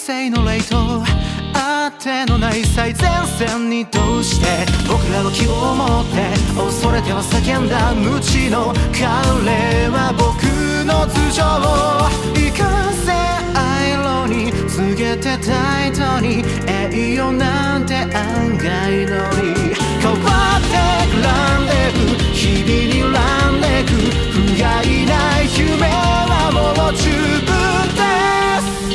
生のレイトあてのない最前線にどうして僕らは希望を持って恐れては叫んだ無知の彼は僕の頭上行かせアイロに告げてタイトに栄養なんて案外のり変わってくランデブ日々にランデブ不甲斐ない夢はもう十分です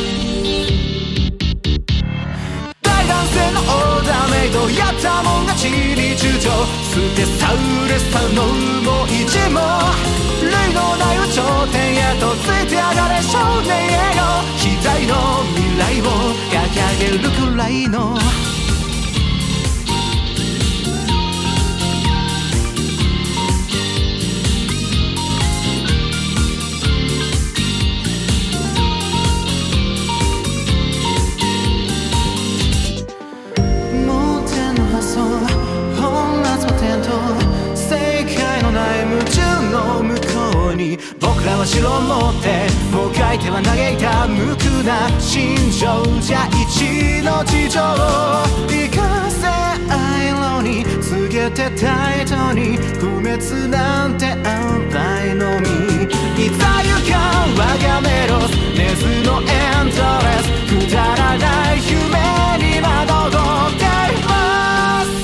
大男性のオーダーメイドやったもんが地理中将ステサウレスタのもう一も類のないは頂点へとついて上がれ少年への期待の未来を掲げるくらいの僕らは城を持ってもう書いては嘆いた無垢な心情じゃ一の事情生かせアイロに告げてタイトに不滅なんて安牌のみいざ行かん我がメロス根津のエンドレスくだらない夢に惑っています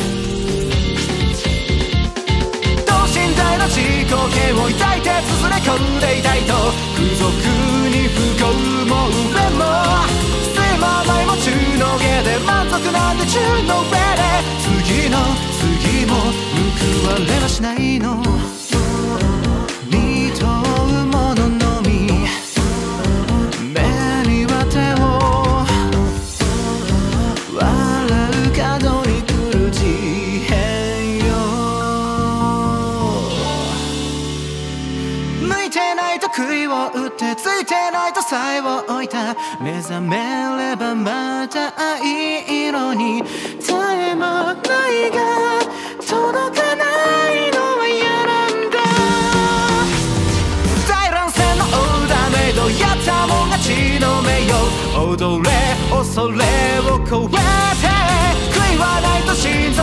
等身大の自己嫌を抱いて綴れ込んでいたいと付属に不幸も上も睡魔ないも中の下で満足なんて中の上で次の次も報われはしないの見とうもののみ目には手を笑う角に来る事変よ向いてないと杭を打ってついてないとさえを置いた目覚めればまた藍色に絶えもないが届かないのは嫌なんだ大乱戦のオーダーメイドやったもん勝ちの名誉踊れ恐れを超えて悔いはないと信じ